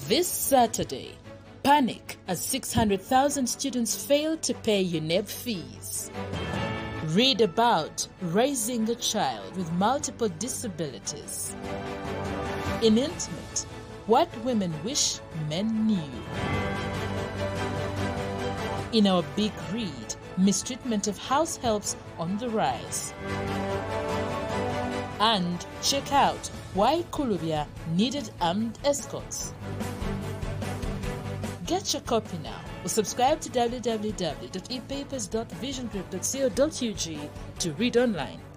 This Saturday, panic as 600,000 students fail to pay UNEB fees. Read about raising a child with multiple disabilities. In Intimate, what women wish men knew. In our big read, mistreatment of house helps on the rise. And check out why Kulubya needed armed escorts. Get your copy now or subscribe to www.epapers.visiongroup.co.ug to read online.